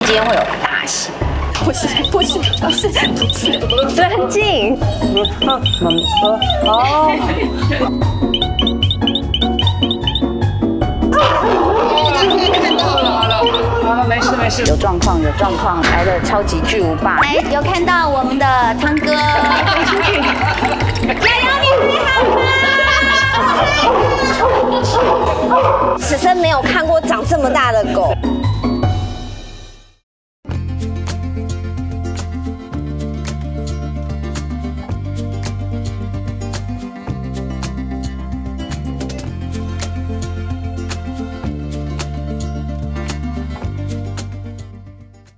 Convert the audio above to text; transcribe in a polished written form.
今天会有大戏。不是，对，很近。 好了，没事。 有状况，来了超级巨无霸。哎，有看到我们的汤哥飞出去，加油，你最好吗？